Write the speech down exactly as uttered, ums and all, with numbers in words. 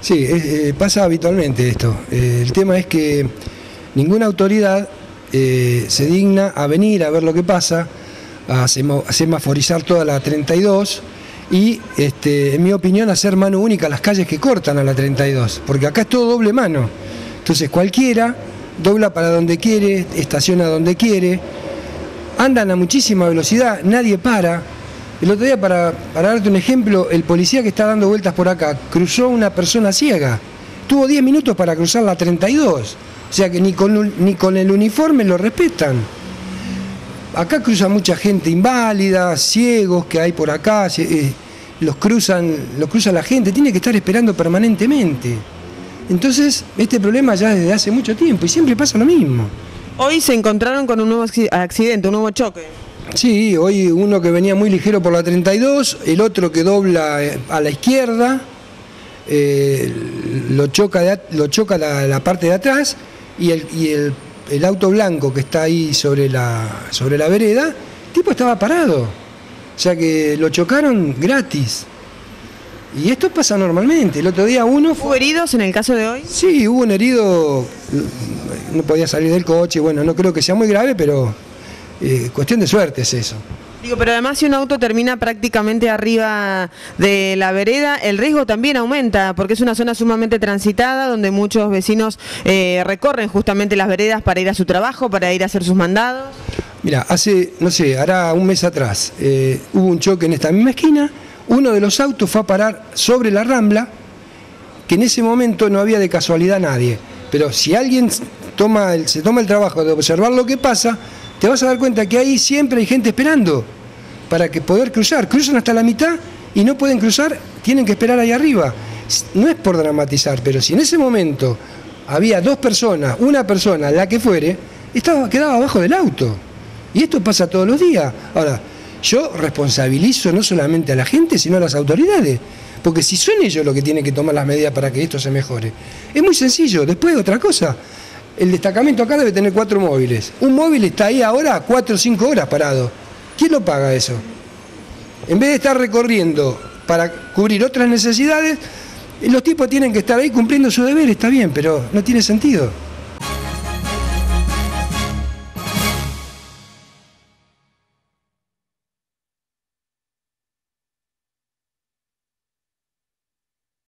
Sí, eh, pasa habitualmente esto. Eh, el tema es que ninguna autoridad eh, se digna a venir a ver lo que pasa, a, semo, a semaforizar toda la treinta y dos y, este, en mi opinión, hacer mano única las calles que cortan a la treinta y dos, porque acá es todo doble mano. Entonces cualquiera dobla para donde quiere, estaciona donde quiere, andan a muchísima velocidad, nadie para. El otro día, para, para darte un ejemplo, el policía que está dando vueltas por acá cruzó una persona ciega. Tuvo diez minutos para cruzar la treinta y dos. O sea que ni con, ni con el uniforme lo respetan. Acá cruza mucha gente inválida, ciegos que hay por acá, eh, los cruzan, los cruza la gente, tiene que estar esperando permanentemente. Entonces, este problema ya desde hace mucho tiempo y siempre pasa lo mismo. Hoy se encontraron con un nuevo accidente, un nuevo choque. Sí, hoy uno que venía muy ligero por la treinta y dos, el otro que dobla a la izquierda, eh, lo choca, de, lo choca la, la parte de atrás y, el, y el, el auto blanco que está ahí sobre la, sobre la vereda, el tipo estaba parado, o sea que lo chocaron gratis. Y esto pasa normalmente. El otro día uno... ¿Hubo heridos en el caso de hoy? Sí, hubo un herido, no podía salir del coche, bueno, no creo que sea muy grave, pero... Eh, cuestión de suerte es eso. Digo, pero además si un auto termina prácticamente arriba de la vereda, el riesgo también aumenta, porque es una zona sumamente transitada, donde muchos vecinos eh, recorren justamente las veredas para ir a su trabajo, para ir a hacer sus mandados. Mira, hace, no sé, hará un mes atrás, eh, hubo un choque en esta misma esquina, uno de los autos fue a parar sobre la Rambla, que en ese momento no había de casualidad nadie, pero si alguien toma el, se toma el trabajo de observar lo que pasa, te vas a dar cuenta que ahí siempre hay gente esperando para que poder cruzar. Cruzan hasta la mitad y no pueden cruzar, tienen que esperar ahí arriba. No es por dramatizar, pero si en ese momento había dos personas, una persona, la que fuere, estaba, quedaba abajo del auto. Y esto pasa todos los días. Ahora, yo responsabilizo no solamente a la gente, sino a las autoridades. Porque si son ellos los que tienen que tomar las medidas para que esto se mejore. Es muy sencillo. Después, otra cosa. El destacamento acá debe tener cuatro móviles. Un móvil está ahí ahora cuatro o cinco horas parado. ¿Quién lo paga eso? En vez de estar recorriendo para cubrir otras necesidades, los tipos tienen que estar ahí cumpliendo su deber, está bien, pero no tiene sentido.